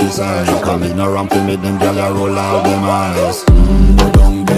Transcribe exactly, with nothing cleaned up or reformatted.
criticize. Call me no ramp to make them gyal a roll out them eyes. Mm, go down